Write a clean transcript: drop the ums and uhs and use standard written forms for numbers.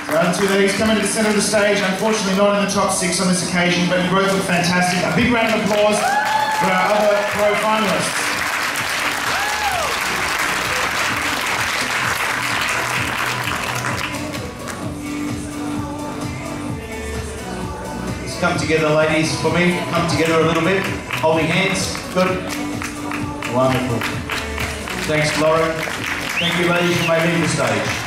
Two ladies coming to the centre of the stage, unfortunately not in the top 6 on this occasion, but you both look fantastic. A big round of applause for our other pro finalists. Let's come together, ladies, for me. Come together a little bit. Holding hands. Good. Wonderful. Thanks, Lauren. Thank you, ladies, for making the stage.